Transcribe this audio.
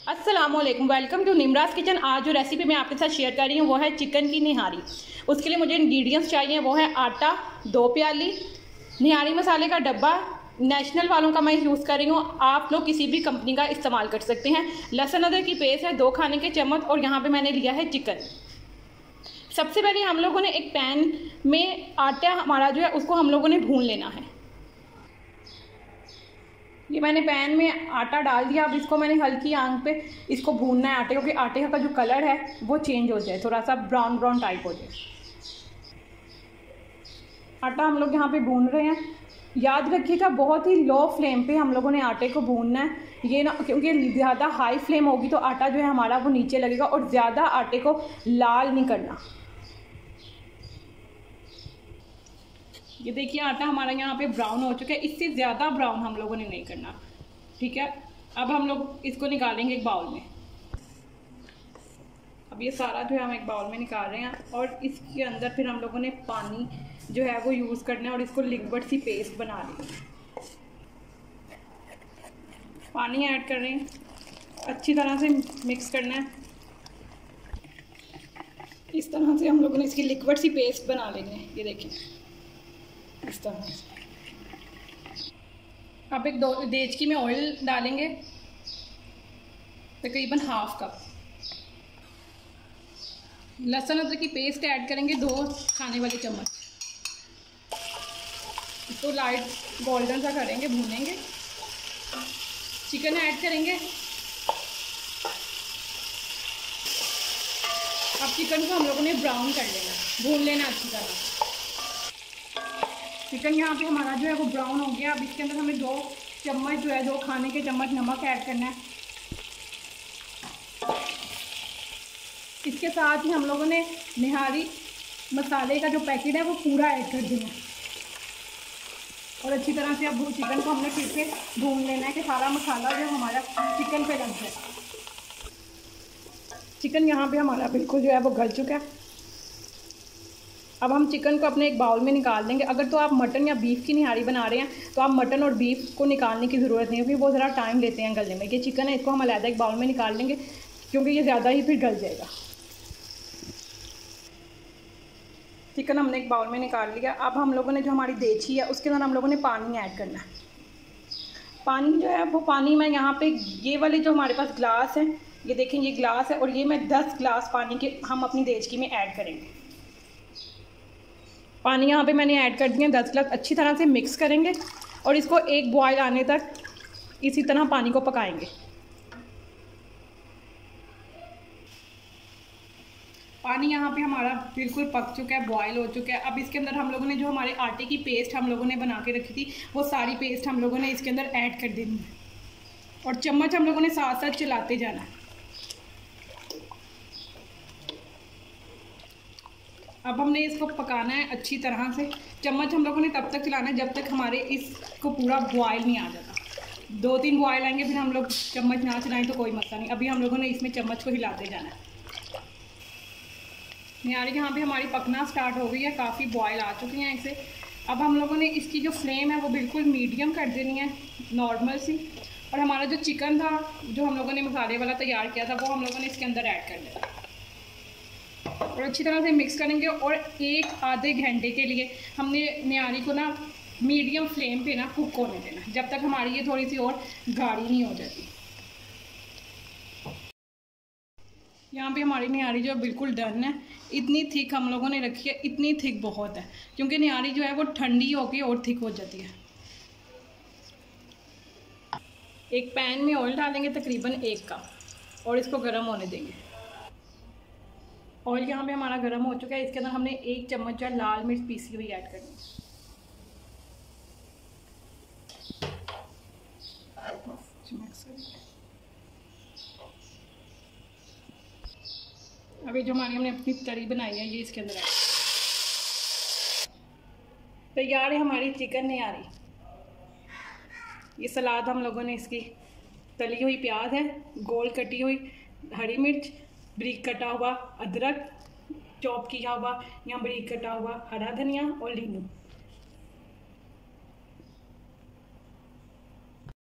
अस्सलामुअलैकुम, welcome to निमराज kitchen. आज जो रेसिपी मैं आपके साथ शेयर कर रही हूँ वो है चिकन की निहारी। उसके लिए मुझे इंग्रेडिएंट्स चाहिए, वो है आटा 2 प्याली, निहारी मसाले का डब्बा नेशनल वालों का मैं यूज़ कर रही हूँ, आप लोग किसी भी कंपनी का इस्तेमाल कर सकते हैं। लहसुन अदरक की पेस्ट है 2 खाने के चम्मच, और यहाँ पर मैंने लिया है चिकन। सबसे पहले हम लोगों ने एक पैन में आटा हमारा जो है उसको हम लोगों ने भून लेना है। ये मैंने पैन में आटा डाल दिया। अब इसको मैंने हल्की आंच पे इसको भूनना है आटे को, क्योंकि आटे का जो कलर है वो चेंज हो जाए, थोड़ा सा ब्राउन ब्राउन टाइप हो जाए। आटा हम लोग यहाँ पे भून रहे हैं। याद रखिएगा बहुत ही लो फ्लेम पे हम लोगों ने आटे को भूनना है, ये ना, क्योंकि ज़्यादा हाई फ्लेम होगी तो आटा जो है हमारा वो नीचे लगेगा, और ज़्यादा आटे को लाल नहीं करना। ये देखिए आटा हमारा यहाँ पे ब्राउन हो चुका है, इससे ज़्यादा ब्राउन हम लोगों ने नहीं करना, ठीक है। अब हम लोग इसको निकालेंगे एक बाउल में। अब ये सारा जो है हम एक बाउल में निकाल रहे हैं, और इसके अंदर फिर हम लोगों ने पानी जो है वो यूज़ करना है, और इसको लिक्विड सी पेस्ट बना ली। पानी ऐड कर रहे हैं, अच्छी तरह से मिक्स करना है। इस तरह से हम लोगों ने इसकी लिक्विड सी पेस्ट बना लेनी है, ये देखिए इस तरह से। अब एक देचकी में ऑयल डालेंगे, तकरीबन ½ कप। लहसुन अदरक की पेस्ट ऐड करेंगे 2 खाने वाले चम्मच। इसको लाइट गोल्डन सा करेंगे, भूनेंगे। चिकन ऐड करेंगे। अब चिकन को हम लोगों ने ब्राउन कर लेना, भून लेना अच्छी तरह। चिकन यहाँ पे हमारा जो है वो ब्राउन हो गया। अब इसके अंदर हमें 2 चम्मच जो है 2 खाने के चम्मच नमक ऐड करना है। इसके साथ ही हम लोगों ने निहारी मसाले का जो पैकेट है वो पूरा ऐड कर देना है, और अच्छी तरह से अब चिकन को हमने फिर से भून लेना है कि सारा मसाला जो हमारा चिकन पे लग जाए। चिकन यहाँ पे हमारा बिल्कुल जो है वो गल चुका है। अब हम चिकन को अपने एक बाउल में निकाल देंगे। अगर तो आप मटन या बीफ की निहारी बना रहे हैं तो आप मटन और बीफ को निकालने की ज़रूरत नहीं है, क्योंकि वो ज़रा टाइम लेते हैं गलने में। ये चिकन है, इसको हम अलग एक बाउल में निकाल लेंगे, क्योंकि ये ज़्यादा ही फिर गल जाएगा। चिकन हमने एक बाउल में निकाल लिया। अब हम लोगों ने जो हमारी देची है उसके अंदर हम लोगों ने पानी ऐड करना है। पानी जो है वो पानी मैं यहाँ पे ये वाले जो हमारे पास ग्लास है, ये देखें ये ग्लास है, और ये मैं 10 ग्लास पानी के हम अपनी देचकी में ऐड करेंगे। पानी यहाँ पे मैंने ऐड कर दिया 10 ग्लास। अच्छी तरह से मिक्स करेंगे और इसको एक बॉयल आने तक इसी तरह पानी को पकाएंगे। पानी यहाँ पे हमारा बिल्कुल पक चुका है, बॉयल हो चुका है। अब इसके अंदर हम लोगों ने जो हमारे आटे की पेस्ट हम लोगों ने बना के रखी थी वो सारी पेस्ट हम लोगों ने इसके अंदर ऐड कर देनी है, और चम्मच हम लोगों ने साथ साथ चलाते जाना है। अब हमने इसको पकाना है अच्छी तरह से। चम्मच हम लोगों ने तब तक चलाना है जब तक हमारे इसको पूरा बॉयल नहीं आ जाता। 2-3 बॉयल आएंगे, फिर हम लोग चम्मच ना चलाएं तो कोई मसला नहीं। अभी हम लोगों ने इसमें चम्मच को हिलाते जाना है। निहारी यहाँ पे हमारी पकना स्टार्ट हो गई है, काफ़ी बॉयल आ चुकी हैं इसे। अब हम लोगों ने इसकी जो फ्लेम है वो बिल्कुल मीडियम कर देनी है, नॉर्मल सी। और हमारा जो चिकन था जो हम लोगों ने मसाले वाला तैयार किया था वो हम लोगों ने इसके अंदर ऐड कर दिया, और अच्छी तरह से मिक्स करेंगे। और 1-आधे घंटे के लिए हमने निहारी को ना मीडियम फ्लेम पे ना कुक होने देना, जब तक हमारी ये थोड़ी सी और गाढ़ी नहीं हो जाती। यहाँ पे हमारी निहारी जो बिल्कुल डन है। इतनी थिक हम लोगों ने रखी है, इतनी थिक बहुत है, क्योंकि निहारी जो है वो ठंडी होकर और थिक हो जाती है। एक पैन में ऑयल डालेंगे तकरीबन 1 कप, और इसको गर्म होने देंगे। ऑयल यहाँ पे हमारा गर्म हो चुका है। इसके अंदर हमने 1 चम्मच लाल मिर्च पीसी हुई ऐड करनी है। अभी जो हमारी हमने अपनी तरी बनाई है ये इसके अंदर ऐड। तैयार है हमारी चिकन निहारी। ये सलाद हम लोगों ने इसकी तली हुई प्याज है, गोल कटी हुई हरी मिर्च, बारीक कटा हुआ अदरक, चॉप किया हुआ या बारीक कटा हुआ हरा धनिया और लीमू।